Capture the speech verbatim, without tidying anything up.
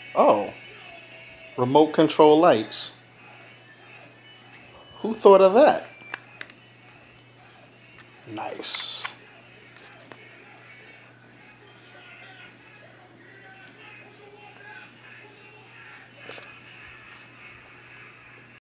Oh, remote control lights. Who thought of that? Nice.